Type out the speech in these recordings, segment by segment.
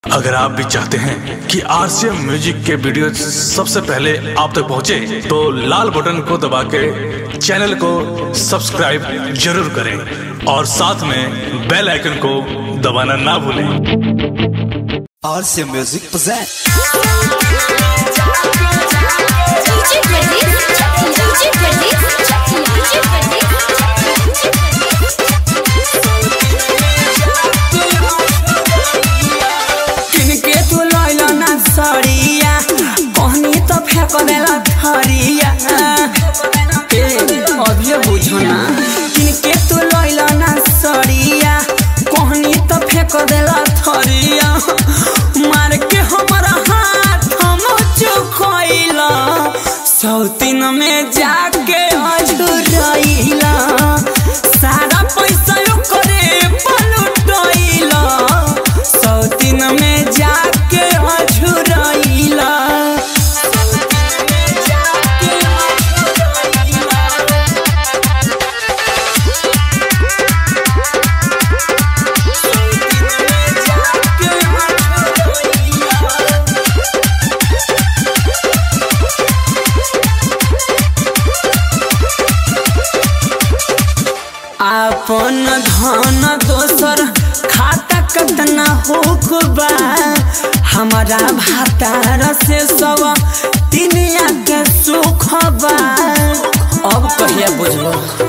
अगर आप भी चाहते हैं कि आरसीएम म्यूजिक के वीडियो सबसे पहले आप तक पहुंचे, तो लाल बटन को दबा के चैनल को सब्सक्राइब जरूर करें और साथ में बेल आइकन को दबाना ना भूलें। आरसीएम म्यूजिक present सरिया कहनी तो फेंक देला थरिया अभी बुझो ना किनके तू लैला ना सरिया कहनी तो फेंक देला थरिया मार के हमारा हाथ हम चुकैला सौतीन में जाके अझुरैला सारा पैसा ओकरे पलटैला सौतीन में जाके अपन धन दोसर खाता कतना होकबा हमारा भातार से सब तिनिया के सुखबा अब कहिया बुझबो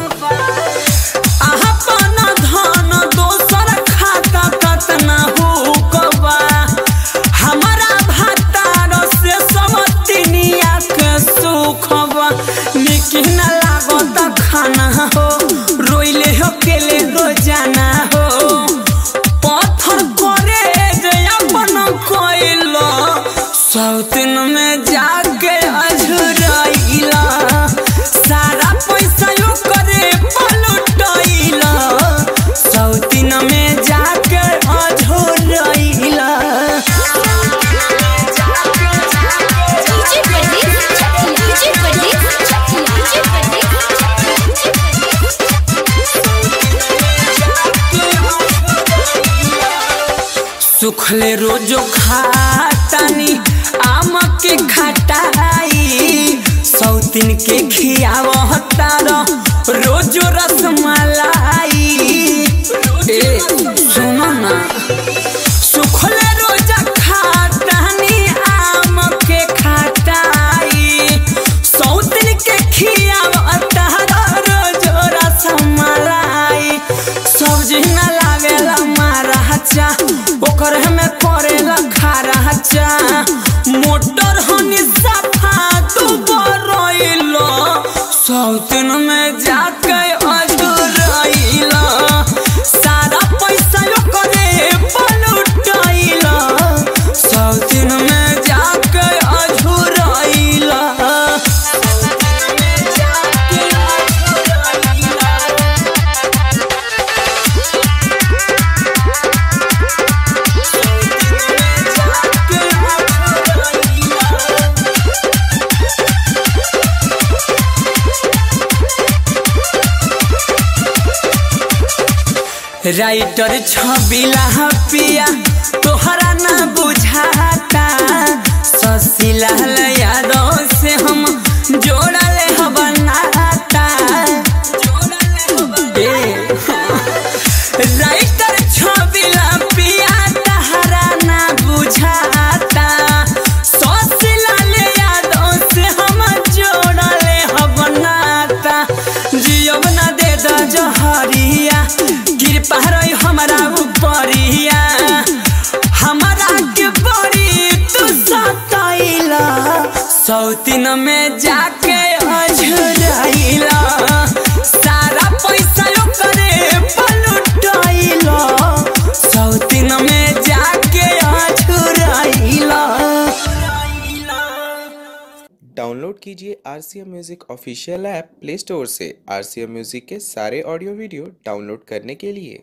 अपन धन दोसर खाता कतना होकबा हमारा भातार से सब तिनिया के सुखबा निक न लागत खाना हो रोइले हो केले रोजाना हो पत्थर करे गया बन कोइलो सौतीन में जाके अझुरैला सारा पैसा ओकरे पलटैला सौतीन में जाके अझुरैला सुखले रोजो खातानी आम के खटाई सौतीन के खियावता रोजो रसमलाई सुनो ना सुखले रोजा खातानी आम के खटाई सौतीन के खियावता रोजो रसमलाई सब्जी न लागेला मारा ओकर हमें करेला खारा चा मोटर हनी सफा तू बरैला सौतीन में जाके अझुरैला सारा पैसा ओकरे पलटैला सौतीन में जाके अझुरैला राइटर छबिला पिया तोहरा ना बुझाता ससिला यादों से हम जोड़ले बनाता राइटर छबिला पिया तोहरा ना बुझाता ससिला यादों से हम जोड़ले बनाता जियो ना दे द जहरिया कृपा रही हमारा ऊपरिया हमारा के बड़ी तू सताइला सौतीन में जाके अझुरैला सारा पैसा ओकरे पलटैला सौतीन में जाके अझुरैला। डाउनलोड कीजिए RCM music official app play store से। आरसीएम म्यूजिक के सारे ऑडियो वीडियो डाउनलोड करने के लिए